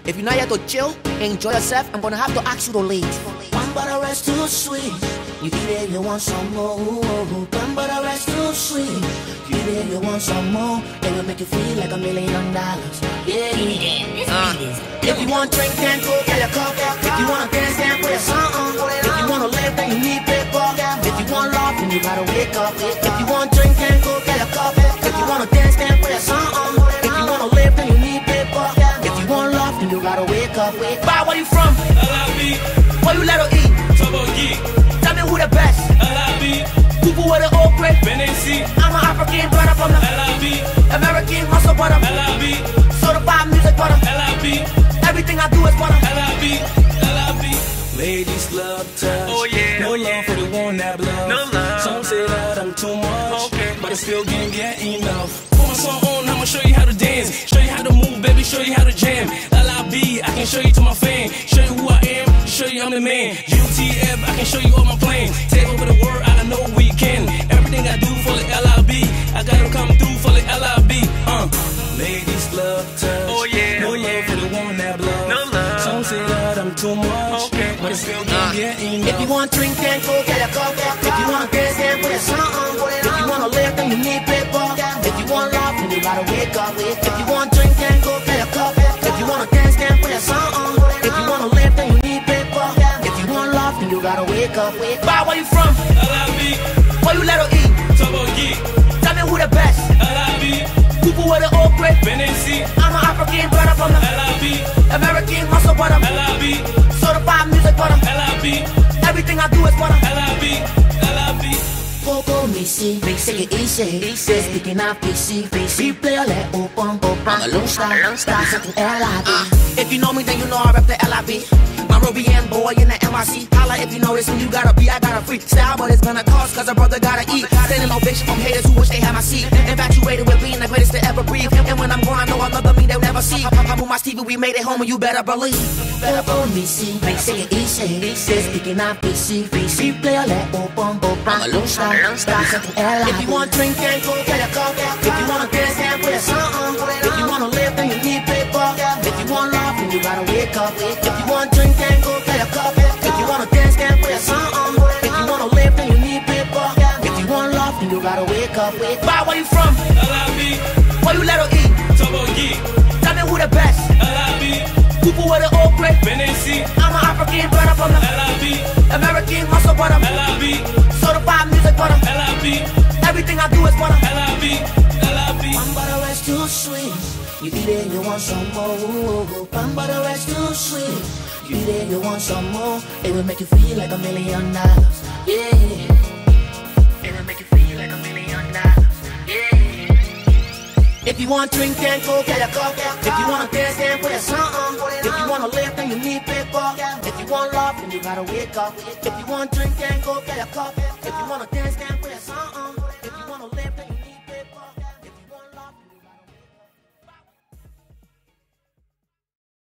If you're not here to chill, enjoy yourself, I'm gonna have to ask you to leave. One bottle rest too sweet. You eat it, you want some more. One bottle rest too sweet. You eat it, you want some more. It will make you feel like $1 million. Yeah. If you want drink, then go get a cup. If you wanna dance, then put a song on. If you wanna live, then you need paper. If you want love, then you gotta wake up. If you want drink, then go get a cup. If you wanna dance, then put a song on. If you wanna live, then you need paper. If you want love, then you gotta wake up. Bye, where you from? LIB. Where you let her eat? Turbo Geek. Tell me who the best? LIB. People with the old grip. Benin. I'm an African brother from the LIB. American muscle butter. LIB. Certified music butter. LIB. Everything I do is butter. LIB. LIB. Ladies love touch. Oh yeah. No love for the one that bluff. No love. Some say that I'm too much. Okay. But I still can't get enough. Put my song on, I'ma show you how to dance. Show you how to move, baby, show you how to jam. LIB, I can show you to my fan. Show you who I am, show you I'm the man. UTF, I can show you all my plans. Take over the world, I know we can. Everything I do for the LIB, I gotta come through for the LIB. Ladies love touch. Oh yeah. No love for the one that bluff. No love. Some say that I'm too much. Okay. But I still can't get enough. If you want drink, then go get a cup. If you wanna dance, then put a song on. If you wanna live, then you need paper. If you want love, then you gotta wake up. If you want drink, then go get a cup. If you wanna dance, then put a song on. If you wanna live, then you need paper. If you want love, then you gotta wake up. Bye, where you from? LIB. Where you let her eat? Turbo Geek. Tell me who the best? LIB. People with the old grip. Benin. I'm an African brother from the LIB. American muscle butter. LIB. Certified music butter. LIB. Everything I do is butter. LIB. LIB. Poco missy, take it easy. Speaking of PC, play let open. I'm a lone star, something LIB. If you know me, then you know I rep the LIB. My Rubian boy in the MIC. Holla if you know this when you gotta be. I got a free style, but it's gonna cost, cause a brother gotta eat. Standing ovation from haters who wish they had my seat. Infatuated with being the greatest to ever breathe. And when I'm gone, I know another me they'll never see. I'm with my Stevie, we made it home, and you better believe. Poco missy, take it easy. Speaking of PC, play let open. I'm a lone star, something LIB. If you want drink, then go get a cup. If you wanna dance, then put a song on. If you wanna live, then you need paper. If you want love, then you gotta wake up. If you want drink, then go get a cup. If you wanna dance, then put a song on. If you wanna live, then you need paper. If you want love, then you gotta wake up. Bye, where you from? LIB. Where you let her eat? Turbo Geek. Tell me who the best? LIB. People with the old grip. Benin. I'm an African brother from the LIB. American muscle butter. LIB. Certified music butter. LIB. Everything I do is butter. LIB. LIB. One bottle rest too sweet. You eat it, you want some more. One bottle rest too sweet. You eat it, you want some more. It will make you feel like $1 million. Yeah. It will make you feel like $1 million. Yeah. If you want drink, then go get a cup. If you wanna dance, then put a song on. If you wanna live, then you need paper. If you want love, then you gotta wake up. If you want drink, then go get a cup. If you wanna dance, then